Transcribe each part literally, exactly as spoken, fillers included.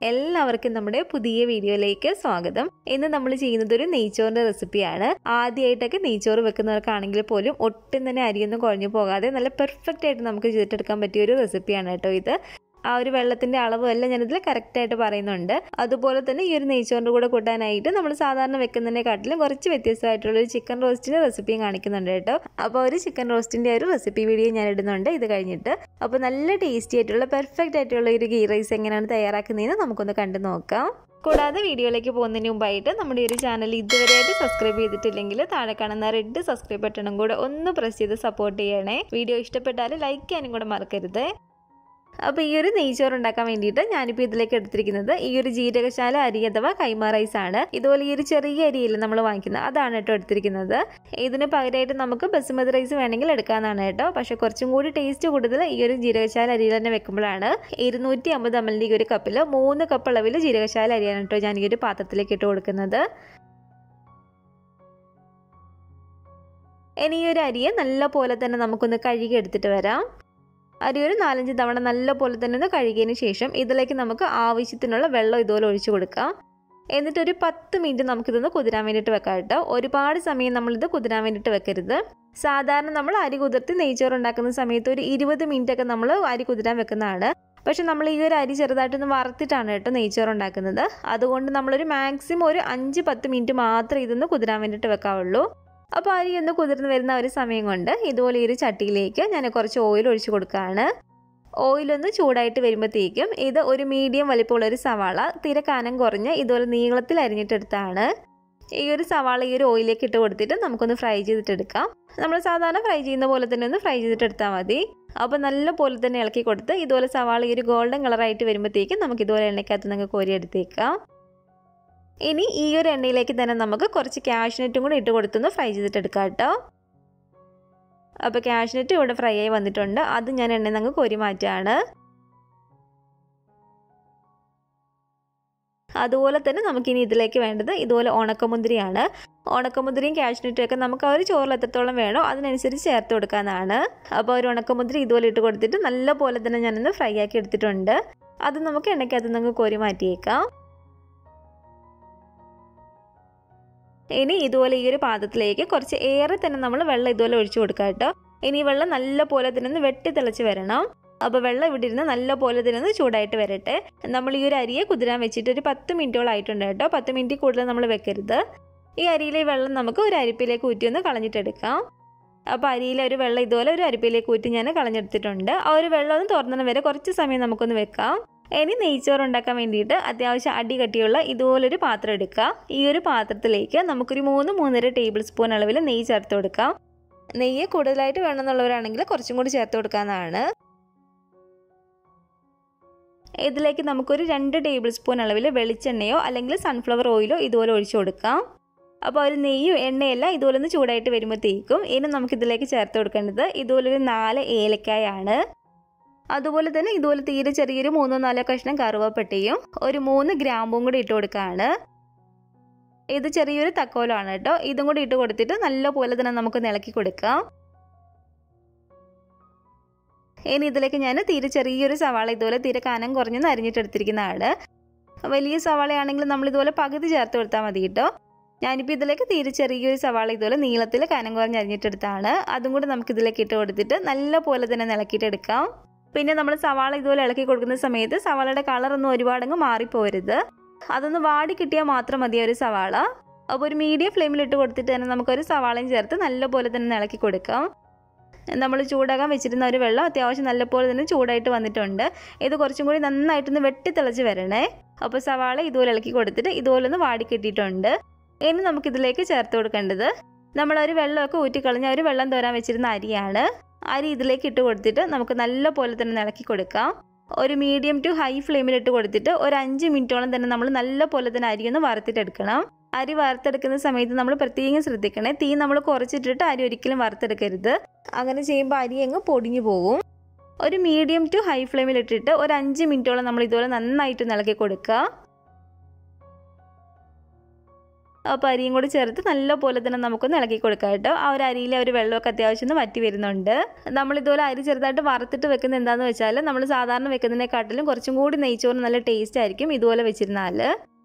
എല്ലാവർക്കും നമ്മുടെ പുതിയ വീഡിയോയിലേക്ക് സ്വാഗതം. ഇന്ന് നമ്മൾ ചെയ്യുന്നത് ഒരു നെയ്ച്ചോറിന്റെ റെസിപ്പിയാണ്. ആദ്യമായിട്ടൊക്കെ നെയ്ച്ചോറ് വെക്കുന്നവർക്കാണെങ്കിൽ പോലും ഒട്ടും തന്നെ അരിയൊന്നും കുഴഞ്ഞു പോകാതെ നല്ല പെർഫെക്റ്റ് ആയിട്ട് നമുക്ക് ചെയ്തിട്ടെടുക്കാൻ പറ്റിയ ഒരു റെസിപ്പിയാണ് കേട്ടോ ഇത്. ആ ഒരു വെള്ളത്തിന്റെ അളവ് എല്ലാം ഞാനിതിൽ കറക്റ്റ് ആയിട്ട് പറയുന്നുണ്ട്. അതുപോലെ തന്നെ ഈ ഒരു നെയ്ച്ചോറിന്റെ കൂടെ കൂട്ടാനായിട്ട് നമ്മൾ സാധാരണ വെക്കുന്നതിനെക്കാട്ടിലും കുറച്ച് വ്യത്യസ്തമായിട്ടുള്ള ഒരു ചിക്കൻ റോസ്റ്റിന്റെ റെസിപ്പിയും കാണിക്കുന്നുണ്ട് കേട്ടോ. അപ്പോൾ ഒരു ചിക്കൻ റോസ്റ്റിന്റെ ഒരു റെസിപ്പി വീഡിയോ ഞാൻ ഇടുന്നുണ്ട് ഇത് കഴിഞ്ഞിട്ട്. അപ്പോൾ നല്ല ടേസ്റ്റി ആയിട്ടുള്ള പെർഫെക്റ്റ് ആയിട്ടുള്ള ഒരു ഗീ റൈസ് എങ്ങനെയാണ് തയ്യാറാക്കുന്നതെന്ന് നമുക്കൊന്ന് കണ്ടു നോക്കാം. കൂടാതെ വീഡിയോയിലേക്ക് പോകുന്നതിന് മുമ്പായിട്ട് നമ്മുടെ ഒരു ചാനൽ ഇതുവരെയായിട്ട് സബ്സ്ക്രൈബ് ചെയ്തിട്ടില്ലെങ്കിൽ താഴെ കാണുന്ന റെഡ് സബ്സ്ക്രൈബ് ബട്ടണും കൂടെ ഒന്ന് പ്രസ് ചെയ്ത് സപ്പോർട്ട് ചെയ്യണേ. വീഡിയോ ഇഷ്ടപ്പെട്ടാൽ ലൈക്ക് ചെയ്യാനും കൂടെ മറക്കരുത്. അപ്പോൾ ഈ ഒരു നെയ്ച്ചോറ് ഉണ്ടാക്കാൻ വേണ്ടിയിട്ട് ഞാനിപ്പോൾ ഇതിലേക്ക് എടുത്തിരിക്കുന്നത് ഈ ഒരു ജീരകശാല അരി അഥവാ കൈമ റൈസ് ആണ്. ഇതുപോലെ ഈ ഒരു ചെറിയ അരിയില്ല നമ്മൾ വാങ്ങിക്കുന്നത്, അതാണ് കേട്ടോ എടുത്തിരിക്കുന്നത്. ഇതിന് പകരമായിട്ട് നമുക്ക് ബസുമതി റൈസ് വേണമെങ്കിൽ എടുക്കാമെന്നാണ് കേട്ടോ. പക്ഷെ കുറച്ചും കൂടി ടേസ്റ്റ് കൂടുതൽ ഈ ഒരു ജീരകശാല അരിയിൽ തന്നെ വെക്കുമ്പോഴാണ്. ഇരുന്നൂറ്റി അമ്പത് എം എല്ലിൻ്റെ ഈ ഒരു കപ്പിൽ മൂന്ന് കപ്പ് അളവിൽ ജീരകശാല അരിയാണ് കേട്ടോ ഞാൻ ഈ ഒരു പാത്രത്തിലേക്ക് ഇട്ട് കൊടുക്കുന്നത്. ഇനി ഈ ഒരു അരിയെ നല്ല പോലെ തന്നെ നമുക്കൊന്ന് കഴുകി എടുത്തിട്ട് വരാം. അരി ഒരു നാലഞ്ച് തവണ നല്ല പോലെ തന്നെ ഒന്ന് കഴുകിയതിന് ശേഷം ഇതിലേക്ക് നമുക്ക് ആവശ്യത്തിനുള്ള വെള്ളം ഇതുപോലെ ഒഴിച്ചു കൊടുക്കാം. എന്നിട്ടൊരു പത്ത് മിനിറ്റ് നമുക്കിതൊന്ന് കുതിരാൻ വേണ്ടിയിട്ട് വെക്കാം കേട്ടോ. ഒരുപാട് സമയം നമ്മളിത് കുതിരാൻ വേണ്ടിയിട്ട് വെക്കരുത്. സാധാരണ നമ്മൾ അരി കുതിർത്തി നെയ്ച്ചോറ് ഉണ്ടാക്കുന്ന സമയത്ത് ഒരു ഇരുപത് മിനിറ്റ് ഒക്കെ നമ്മൾ അരി കുതിരാൻ വെക്കുന്നതാണ്. പക്ഷെ നമ്മൾ ഈ ഒരു അരി ചെറുതായിട്ടൊന്ന് വറുത്തിട്ടാണ് കേട്ടോ നെയ്ച്ചോറ് ഉണ്ടാക്കുന്നത്. അതുകൊണ്ട് നമ്മളൊരു മാക്സിമം ഒരു അഞ്ച് പത്ത് മിനിറ്റ് മാത്രമേ ഇതൊന്ന് കുതിരാൻ വേണ്ടിയിട്ട് വെക്കാവുള്ളൂ. അപ്പോൾ അരി ഒന്ന് കുതിർന്ന് വരുന്ന ഒരു സമയം കൊണ്ട് ഇതുപോലെ ഈ ഒരു ചട്ടിയിലേക്ക് ഞാൻ കുറച്ച് ഓയിൽ ഒഴിച്ചു കൊടുക്കുകയാണ്. ഓയിലൊന്ന് ചൂടായിട്ട് വരുമ്പോഴത്തേക്കും ഇത് ഒരു മീഡിയം വലിപ്പമുള്ള ഒരു സവാള തീരെ കനം കുറഞ്ഞ് ഇതുപോലെ നീളത്തിൽ അരിഞ്ഞിട്ടെടുത്താണ്. ഈ ഒരു സവാള ഈ ഒരു ഓയിലേക്ക് ഇട്ട് കൊടുത്തിട്ട് നമുക്കൊന്ന് ഫ്രൈ ചെയ്തിട്ടെടുക്കാം. നമ്മൾ സാധാരണ ഫ്രൈ ചെയ്യുന്ന പോലെ തന്നെ ഒന്ന് ഫ്രൈ ചെയ്തിട്ടെടുത്താൽ മതി. അപ്പോൾ നല്ല പോലെ തന്നെ ഇളക്കി കൊടുത്ത് ഇതുപോലെ സവാള ഈ ഒരു ഗോൾഡൻ കളറായിട്ട് വരുമ്പോഴത്തേക്കും നമുക്ക് ഇതുപോലെ എണ്ണയ്ക്കകത്ത് നമുക്ക് കോരിയെടുത്തേക്കാം. ഇനി ഈ ഒരു എണ്ണയിലേക്ക് തന്നെ നമുക്ക് കുറച്ച് കാഷ്നട്ടും കൂടി ഇട്ട് കൊടുത്തൊന്ന് ഫ്രൈ ചെയ്തിട്ടെടുക്കാം കേട്ടോ. അപ്പോൾ കാഷ്നട്ട് ഇവിടെ ഫ്രൈ ആയി വന്നിട്ടുണ്ട്. അത് ഞാൻ എണ്ണയിൽ നിന്ന് കോരി മാറ്റുകയാണ്. അതുപോലെ തന്നെ നമുക്കിനി ഇതിലേക്ക് വേണ്ടത് ഇതുപോലെ ഉണക്കമുന്തിരിയാണ്. ഉണക്കമുന്തിരിയും കാഷ്നട്ടും ഒക്കെ നമുക്ക് ആ ഒരു ചോറിൽ എത്രത്തോളം വേണോ അതിനനുസരിച്ച് ചേർത്ത് കൊടുക്കാനാണ്. അപ്പോൾ ഒരു ഉണക്കമുന്തിരി ഇതുപോലെ ഇട്ട് കൊടുത്തിട്ട് നല്ല പോലെ തന്നെ ഞാനൊന്ന് ഫ്രൈ ആക്കി എടുത്തിട്ടുണ്ട്. അത് നമുക്ക് എണ്ണയ്ക്കകത്ത് നമുക്ക് കോരി മാറ്റിയേക്കാം. ഇനി ഇതുപോലെ ഈ ഒരു പാത്രത്തിലേക്ക് കുറച്ച് ഏറെ തന്നെ നമ്മൾ വെള്ളം ഇതുപോലെ ഒഴിച്ചു കൊടുക്കാം കേട്ടോ. ഇനി വെള്ളം നല്ല പോലെ തന്നെ ഒന്ന് വെട്ടി തിളച്ച് വരണം. അപ്പോൾ വെള്ളം ഇവിടെ ഇരുന്ന് നല്ല പോലെ തന്നെ ഒന്ന് ചൂടായിട്ട് വരട്ടെ. നമ്മൾ ഈ ഒരു അരിയെ കുതിരാൻ വെച്ചിട്ട് ഒരു പത്ത് മിനിറ്റോളം ആയിട്ടുണ്ട് കേട്ടോ. പത്ത് മിനിറ്റ് കൂടുതൽ നമ്മൾ വെക്കരുത്. ഈ അരിയിലെ വെള്ളം നമുക്ക് ഒരു അരിപ്പിലേക്ക് ഊറ്റി ഒന്ന് കളഞ്ഞിട്ടെടുക്കാം. അപ്പോൾ അരിയിലെ ഒരു വെള്ളം ഇതുപോലെ ഒരു അരിപ്പിലേക്ക് ഊറ്റി ഞാൻ കളഞ്ഞെടുത്തിട്ടുണ്ട്. ആ ഒരു വെള്ളം ഒന്ന് തുറന്നതിന് വരെ കുറച്ച് സമയം നമുക്കൊന്ന് വെക്കാം. ഇനി നെയ്ച്ചോറ് ഉണ്ടാക്കാൻ വേണ്ടിയിട്ട് അത്യാവശ്യം അടി കട്ടിയുള്ള ഇതുപോലൊരു പാത്രം എടുക്കുക. ഈ ഒരു പാത്രത്തിലേക്ക് നമുക്കൊരു മൂന്ന് മൂന്നര ടേബിൾ സ്പൂൺ അളവിൽ നെയ്യ് ചേർത്ത് കൊടുക്കാം. നെയ്യ് കൂടുതലായിട്ട് വേണമെന്നുള്ളവരാണെങ്കിൽ കുറച്ചും കൂടി ചേർത്ത് കൊടുക്കാവുന്നതാണ്. ഇതിലേക്ക് നമുക്കൊരു രണ്ട് ടേബിൾ സ്പൂൺ അളവിൽ വെളിച്ചെണ്ണയോ അല്ലെങ്കിൽ സൺഫ്ലവർ ഓയിലോ ഇതുപോലെ ഒഴിച്ചു കൊടുക്കാം. അപ്പോൾ ഒരു നെയ്യും എണ്ണയെല്ലാം ഇതുപോലെ ഒന്ന് ചൂടായിട്ട് വരുമ്പോഴത്തേക്കും ഇനി നമുക്കിതിലേക്ക് ചേർത്ത് കൊടുക്കേണ്ടത് ഇതുപോലൊരു നാല് ഏലക്കായാണ്. അതുപോലെ തന്നെ ഇതുപോലെ തീരെ ചെറിയൊരു മൂന്നോ നാലോ കഷ്ണം കറുവപ്പട്ടയും ഒരു മൂന്ന് ഗ്രാമ്പും കൂടി ഇട്ട് കൊടുക്കുകയാണ്. ഇത് ചെറിയൊരു തക്കോലമാണ് കേട്ടോ. ഇതും കൂടി ഇട്ട് കൊടുത്തിട്ട് നല്ല പോലെ തന്നെ നമുക്ക് ഇളക്കി കൊടുക്കാം. ഇനി ഇതിലേക്ക് ഞാൻ തീരെ ചെറിയൊരു സവാള ഇതുപോലെ തീരെ കനം കുറഞ്ഞൊന്ന് അരിഞ്ഞിട്ടെടുത്തിരിക്കുന്നതാണ്. വലിയ സവാളയാണെങ്കിൽ നമ്മൾ ഇതുപോലെ പകുതി ചേർത്ത് കൊടുത്താൽ മതി കേട്ടോ. ഞാനിപ്പോൾ ഇതിലേക്ക് തീരെ ചെറിയൊരു സവാള ഇതുപോലെ നീളത്തിൽ കനം കുറഞ്ഞ് അരിഞ്ഞിട്ടെടുത്താണ്. അതും കൂടി നമുക്ക് ഇതിലേക്ക് ഇട്ട് കൊടുത്തിട്ട് നല്ല പോലെ തന്നെ ഇളക്കിയിട്ടെടുക്കാം. പിന്നെ നമ്മൾ സവാള ഇതുപോലെ ഇളക്കി കൊടുക്കുന്ന സമയത്ത് സവാളയുടെ കളറൊന്നും ഒരുപാടങ്ങ് മാറിപ്പോരുത്. അതൊന്ന് വാടി കിട്ടിയാൽ മാത്രം മതി ഒരു സവാള. അപ്പോൾ ഒരു മീഡിയം ഫ്ലെയിമിലിട്ട് കൊടുത്തിട്ട് തന്നെ നമുക്കൊരു സവാളയും ചേർത്ത് നല്ല പോലെ തന്നെ ഇളക്കി കൊടുക്കാം. നമ്മൾ ചൂടാക്കാൻ വെച്ചിരുന്ന ഒരു വെള്ളം അത്യാവശ്യം നല്ല പോലെ തന്നെ ചൂടായിട്ട് വന്നിട്ടുണ്ട്. ഇത് കുറച്ചും കൂടി നന്നായിട്ടൊന്ന് വെട്ടി തിളച്ച് വരണേ. അപ്പോൾ സവാള ഇതുപോലെ ഇളക്കി കൊടുത്തിട്ട് ഇതുപോലെ ഒന്ന് വാടി കിട്ടിയിട്ടുണ്ട്. ഇനി നമുക്കിതിലേക്ക് ചേർത്ത് കൊടുക്കേണ്ടത് നമ്മളൊരു വെള്ളമൊക്കെ ഊറ്റിക്കളഞ്ഞ ഒരു വെള്ളം തോരാൻ വെച്ചിരുന്ന അരിയാണ്. അരി ഇതിലേക്ക് ഇട്ട് കൊടുത്തിട്ട് നമുക്ക് നല്ല പോലെ തന്നെ ഇളക്കി കൊടുക്കാം. ഒരു മീഡിയം ടു ഹൈ ഫ്ലെയിമിൽ ഇട്ട് കൊടുത്തിട്ട് ഒരു അഞ്ച് മിനിറ്റോളം തന്നെ നമ്മൾ നല്ല പോലെ തന്നെ അരി ഒന്ന് വറുത്തിട്ടെടുക്കണം. അരി വറുത്തെടുക്കുന്ന സമയത്ത് നമ്മൾ പ്രത്യേകം ശ്രദ്ധിക്കണേ. തീ നമ്മൾ കുറച്ചിട്ടിട്ട് അരി ഒരിക്കലും വറുത്തെടുക്കരുത്. അങ്ങനെ ചെയ്യുമ്പോൾ അരി അങ്ങ് പൊടിഞ്ഞു പോകും. ഒരു മീഡിയം ടു ഹൈ ഫ്ലെയിമിൽ ഇട്ടിട്ട് ഒരു അഞ്ച് മിനിറ്റോളം നമ്മൾ ഇതുപോലെ നന്നായിട്ട് ഇളക്കി കൊടുക്കുക. അപ്പോൾ അരിയും കൂടി ചേർത്ത് നല്ലപോലെ തന്നെ നമുക്കൊന്ന് ഇളക്കി കൊടുക്കാം കേട്ടോ. ആ ഒരു അരിയിലെ ഒരു വെള്ളമൊക്കെ അത്യാവശ്യം ഒന്ന് വറ്റി വരുന്നുണ്ട്. നമ്മളിതുപോലെ അരി ചെറുതായിട്ട് വറുത്തിട്ട് വെക്കുന്നത് എന്താണെന്ന് വെച്ചാൽ നമ്മൾ സാധാരണ വെക്കുന്നതിനെക്കാട്ടിലും കുറച്ചും കൂടി നെയ്ച്ചോറ് നല്ല ടേസ്റ്റ് ആയിരിക്കും ഇതുപോലെ വെച്ചിരുന്നാൽ.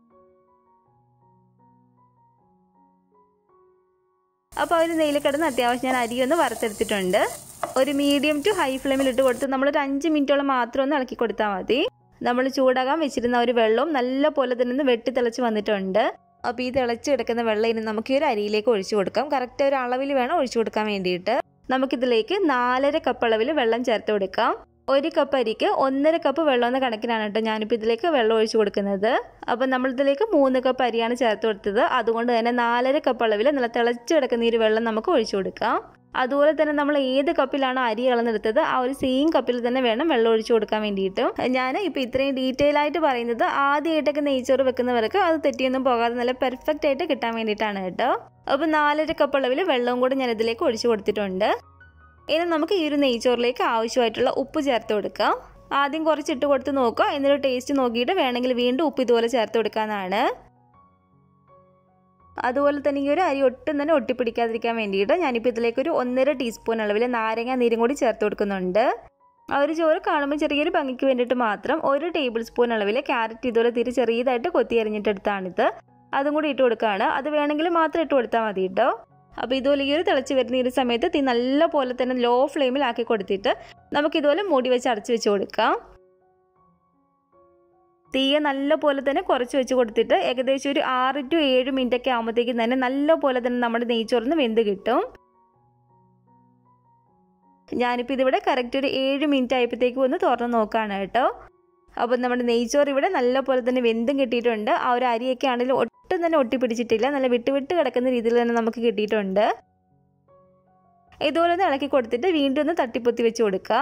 അപ്പോൾ ഒരു നെയ്യിൽ കിടന്ന് അത്യാവശ്യം ഞാൻ അരി ഒന്ന് വറുത്തെടുത്തിട്ടുണ്ട്. ഒരു മീഡിയം ടു ഹൈ ഫ്ലെയിമിൽ ഇട്ട് കൊടുത്ത് നമ്മളൊരു അഞ്ച് മിനിറ്റോളം മാത്രം ഒന്ന് ഇളക്കി കൊടുത്താൽ മതി. നമ്മൾ ചൂടാകാൻ വെച്ചിരുന്ന ഒരു വെള്ളവും നല്ല പോലെ തന്നെ വെട്ടി തിളച്ച് വന്നിട്ടുണ്ട്. അപ്പോൾ ഈ തിളച്ച് കിടക്കുന്ന വെള്ളം ഇനി നമുക്ക് ഈ ഒരു അരിയിലേക്ക് ഒഴിച്ചു കൊടുക്കാം. കറക്റ്റ് ഒരു അളവിൽ വേണം ഒഴിച്ചു കൊടുക്കാൻ വേണ്ടിയിട്ട്. നമുക്കിതിലേക്ക് നാലര കപ്പ് അളവിൽ വെള്ളം ചേർത്ത് കൊടുക്കാം. ഒരു കപ്പ് അരിക്ക് ഒന്നര കപ്പ് വെള്ളം എന്ന കണക്കിനാണ് കേട്ടോ ഞാനിപ്പോൾ ഇതിലേക്ക് വെള്ളം ഒഴിച്ചു കൊടുക്കുന്നത്. അപ്പം നമ്മളിതിലേക്ക് മൂന്ന് കപ്പ് അരിയാണ് ചേർത്ത് കൊടുത്തത്. അതുകൊണ്ട് തന്നെ നാലര കപ്പ് അളവിൽ നല്ല തിളച്ച് കിടക്കുന്ന ഈ ഒരു വെള്ളം നമുക്ക് ഒഴിച്ചു കൊടുക്കാം. അതുപോലെ തന്നെ നമ്മൾ ഏത് കപ്പിലാണോ അരി അളന്നെടുത്തത് ആ ഒരു സെയിം കപ്പിൽ തന്നെ വേണം വെള്ളം ഒഴിച്ചു കൊടുക്കാൻ വേണ്ടിയിട്ട്. ഞാൻ ഇപ്പോൾ ഇത്രയും ഡീറ്റെയിൽ ആയിട്ട് പറയുന്നത് ആദ്യമായിട്ടൊക്കെ നെയ്ച്ചോറ് വെക്കുന്നവർക്ക് അത് തെറ്റിയൊന്നും പോകാതെ നല്ല പെർഫെക്റ്റ് ആയിട്ട് കിട്ടാൻ വേണ്ടിയിട്ടാണ് കേട്ടോ. അപ്പോൾ നാലര കപ്പ് അളവിൽ വെള്ളവും കൂടി ഞാൻ ഇതിലേക്ക് ഒഴിച്ചു കൊടുത്തിട്ടുണ്ട്. ഇനി നമുക്ക് ഈ ഒരു നെയ്ച്ചോറിലേക്ക് ആവശ്യമായിട്ടുള്ള ഉപ്പ് ചേർത്ത് കൊടുക്കാം. ആദ്യം കുറച്ചിട്ട് കൊടുത്ത് നോക്കുക. എന്നിട്ട് ടേസ്റ്റ് നോക്കിയിട്ട് വേണമെങ്കിൽ വീണ്ടും ഉപ്പ് ഇതുപോലെ ചേർത്ത് കൊടുക്കാനാണ്. അതുപോലെ തന്നെ ഈ ഒരു അരി ഒട്ടും തന്നെ ഒട്ടിപ്പിടിക്കാതിരിക്കാൻ വേണ്ടിയിട്ട് ഞാനിപ്പോൾ ഇതിലേക്ക് ഒരു ഒന്നര ടീസ്പൂൺ അളവിൽ നാരങ്ങ നീരും കൂടി ചേർത്ത് കൊടുക്കുന്നുണ്ട്. ആ ഒരു ചോറ് കാണുമ്പോൾ ചെറിയൊരു ഭംഗിക്ക് വേണ്ടിയിട്ട് മാത്രം ഒരു ടേബിൾ സ്പൂൺ അളവിൽ ക്യാരറ്റ് ഇതുപോലെ തിരി ചെറിയതായിട്ട് കൊത്തി അരിഞ്ഞിട്ടെടുത്താണിത്. അതും കൂടി ഇട്ട് കൊടുക്കുകയാണ്. അത് വേണമെങ്കിൽ മാത്രം ഇട്ട് കൊടുത്താൽ മതി കേട്ടോ. അപ്പോൾ ഇതുപോലെ ഈ ഒരു തിളച്ച് വരുന്ന ഈ ഒരു സമയത്ത് തീ നല്ല പോലെ തന്നെ ലോ ഫ്ലെയിമിലാക്കി കൊടുത്തിട്ട് നമുക്കിതുപോലെ മൂടി വെച്ച് അടച്ചു വെച്ച് കൊടുക്കാം. തീയെ നല്ല പോലെ തന്നെ കുറച്ച് വെച്ച് കൊടുത്തിട്ട് ഏകദേശം ഒരു ആറ് ടു ഏഴ് മിനിറ്റ് ഒക്കെ ആകുമ്പോഴത്തേക്കും തന്നെ നല്ല പോലെ തന്നെ നമ്മുടെ നെയ്ച്ചോറിന് വെന്ത് കിട്ടും. ഞാനിപ്പോൾ ഇതിവിടെ കറക്റ്റ് ഒരു ഏഴ് മിനിറ്റ് ആയപ്പോഴത്തേക്കും ഒന്ന് തുറന്ന് നോക്കുകയാണ് കേട്ടോ. അപ്പോൾ നമ്മുടെ നെയ്ച്ചോറ് ഇവിടെ നല്ല പോലെ തന്നെ വെന്തും കിട്ടിയിട്ടുണ്ട്. ആ ഒരു അരിയൊക്കെ ആണെങ്കിലും ഒട്ടും തന്നെ ഒട്ടിപ്പിടിച്ചിട്ടില്ല. നല്ല വിട്ട് വിട്ട് കിടക്കുന്ന രീതിയിൽ തന്നെ നമുക്ക് കിട്ടിയിട്ടുണ്ട്. ഇതുപോലെ ഒന്ന് ഇളക്കി കൊടുത്തിട്ട് വീണ്ടും ഒന്ന് തട്ടിപ്പൊത്തി വെച്ച് കൊടുക്കുക.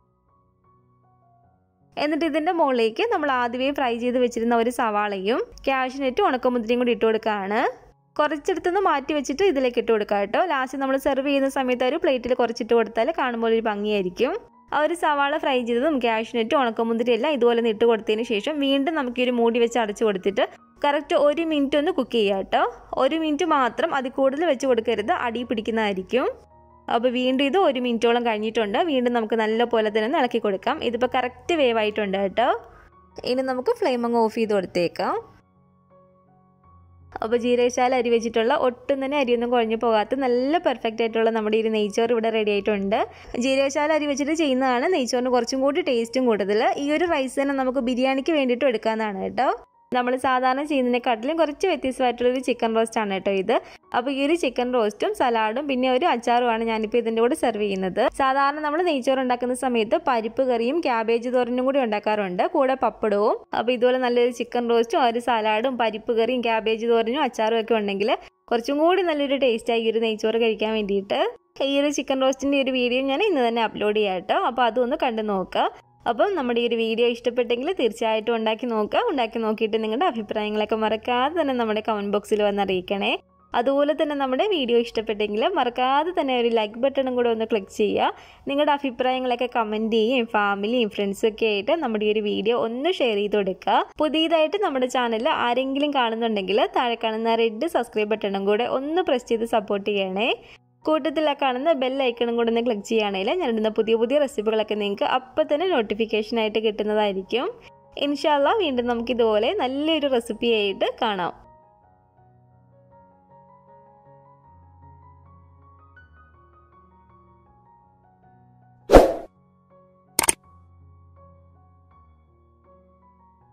എന്നിട്ട് ഇതിൻ്റെ മുകളിലേക്ക് നമ്മൾ ആദ്യമേ ഫ്രൈ ചെയ്ത് വെച്ചിരുന്ന ഒരു സവാളയും കാഷ്യൂനട്ടും ഉണക്കമുന്തിരിയും കൂടി ഇട്ട് കൊടുക്കുകയാണ്. കുറച്ചെടുത്തൊന്ന് മാറ്റി വെച്ചിട്ട് ഇതിലേക്ക് ഇട്ട് കൊടുക്കുക കേട്ടോ. ലാസ്റ്റ് നമ്മൾ സെർവ് ചെയ്യുന്ന സമയത്ത് ഒരു പ്ലേറ്റിൽ കുറച്ചിട്ട് കൊടുത്താൽ കാണുമ്പോൾ ഒരു ഭംഗിയായിരിക്കും. ആ ഒരു സവാള ഫ്രൈ ചെയ്തതും കാഷ്യൂനട്ടും ഉണക്കമുന്തിരി എല്ലാം ഇതുപോലെ ഒന്ന് ഇട്ട് കൊടുത്തതിന് ശേഷം വീണ്ടും നമുക്ക് ഈ ഒരു മൂടി വെച്ച് അടച്ചു കൊടുത്തിട്ട് കറക്റ്റ് ഒരു മിനിറ്റ് ഒന്ന് കുക്ക് ചെയ്യുക കേട്ടോ. ഒരു മിനിറ്റ് മാത്രം, അതിൽ കൂടുതൽ വെച്ച് കൊടുക്കരുത്, അടി പിടിക്കുന്നതായിരിക്കും. അപ്പോൾ വീണ്ടും ഇത് ഒരു മിനിറ്റോളം കഴിഞ്ഞിട്ടുണ്ട്. വീണ്ടും നമുക്ക് നല്ല പോലെ തന്നെ ഒന്ന് ഇളക്കി കൊടുക്കാം. ഇതിപ്പോൾ കറക്റ്റ് വേവായിട്ടുണ്ട് കേട്ടോ. ഇനി നമുക്ക് ഫ്ലെയിം അങ്ങ് ഓഫ് ചെയ്ത് കൊടുത്തേക്കാം. അപ്പോൾ ജീരകശാല അരി വെച്ചിട്ടുള്ള ഒട്ടും തന്നെ അരിയൊന്നും കുഴഞ്ഞു പോകാത്ത നല്ല പെർഫെക്റ്റ് ആയിട്ടുള്ള നമ്മുടെ ഈ നെയ്ച്ചോറ് ഇവിടെ റെഡി ആയിട്ടുണ്ട്. ജീരകശാല അരി വെച്ചിട്ട് ചെയ്യുന്നതാണ് നെയ്ച്ചോറിന് കുറച്ചും കൂടി ടേസ്റ്റും കൂടുതൽ. ഈ ഒരു റൈസ് തന്നെ നമുക്ക് ബിരിയാണിക്ക് വേണ്ടിയിട്ട് എടുക്കാവുന്നതാണ് കേട്ടോ. നമ്മൾ സാധാരണ ചെയ്യുന്നതിനെക്കാട്ടിലും കുറച്ച് വ്യത്യസ്തമായിട്ടുള്ളൊരു ചിക്കൻ റോസ്റ്റ് ആണ് കേട്ടോ ഇത്. അപ്പോൾ ഈ ഒരു ചിക്കൻ റോസ്റ്റും സലാഡും പിന്നെ ഒരു അച്ചാറുമാണ് ഞാനിപ്പോൾ ഇതിൻ്റെ കൂടെ സെർവ് ചെയ്യുന്നത്. സാധാരണ നമ്മൾ നെയ്ച്ചോറ് ഉണ്ടാക്കുന്ന സമയത്ത് പരിപ്പ് കറിയും ക്യാബേജ് തോരനും കൂടി ഉണ്ടാക്കാറുണ്ട്, കൂടെ പപ്പടവും. അപ്പോൾ ഇതുപോലെ നല്ലൊരു ചിക്കൻ റോസ്റ്റും ഒരു സലാഡും പരിപ്പ് കറിയും ക്യാബേജ് തോരനും അച്ചാറും ഒക്കെ ഉണ്ടെങ്കിൽ കുറച്ചും കൂടി നല്ലൊരു ടേസ്റ്റായി ഈ ഒരു നെയ്ച്ചോറ് കഴിക്കാൻ വേണ്ടിയിട്ട്. ഈ ഒരു ചിക്കൻ റോസ്റ്റിൻ്റെ ഒരു വീഡിയോ ഞാൻ ഇന്ന് തന്നെ അപ്ലോഡ് ചെയ്യാം കേട്ടോ. അപ്പോൾ അതൊന്ന് കണ്ടു നോക്കുക. അപ്പം നമ്മുടെ ഈ ഒരു വീഡിയോ ഇഷ്ടപ്പെട്ടെങ്കിൽ തീർച്ചയായിട്ടും ഉണ്ടാക്കി നോക്കുക. ഉണ്ടാക്കി നോക്കിയിട്ട് നിങ്ങളുടെ അഭിപ്രായങ്ങളൊക്കെ മറക്കാതെ തന്നെ നമ്മുടെ കമൻറ്റ് ബോക്സിൽ വന്ന് അറിയിക്കണേ. അതുപോലെ തന്നെ നമ്മുടെ വീഡിയോ ഇഷ്ടപ്പെട്ടെങ്കിൽ മറക്കാതെ തന്നെ ഒരു ലൈക്ക് ബട്ടണും കൂടെ ഒന്ന് ക്ലിക്ക് ചെയ്യുക. നിങ്ങളുടെ അഭിപ്രായങ്ങളൊക്കെ കമൻറ്റ് ചെയ്യുകയും ഫാമിലിയും ഫ്രണ്ട്സും ഒക്കെ ആയിട്ട് നമ്മുടെ ഈ ഒരു വീഡിയോ ഒന്ന് ഷെയർ ചെയ്ത് കൊടുക്കുക. പുതിയതായിട്ട് നമ്മുടെ ചാനൽ ആരെങ്കിലും കാണുന്നുണ്ടെങ്കിൽ താഴെ കാണുന്ന റെഡ് സബ്സ്ക്രൈബ് ബട്ടണും കൂടെ ഒന്ന് പ്രസ് ചെയ്ത് സപ്പോർട്ട് ചെയ്യണേ. കൂട്ടത്തിലെ കാണുന്ന ബെൽ ഐക്കണും കൂടെ ഒന്ന് ക്ലിക്ക് ചെയ്യുകയാണെങ്കിൽ ഞാനിടുന്ന പുതിയ പുതിയ റെസിപ്പികളൊക്കെ നിങ്ങൾക്ക് അപ്പം തന്നെ നോട്ടിഫിക്കേഷനായിട്ട് കിട്ടുന്നതായിരിക്കും. ഇൻഷാ അല്ലാഹ് വീണ്ടും നമുക്കിതുപോലെ നല്ലൊരു റെസിപ്പിയായിട്ട് കാണാം.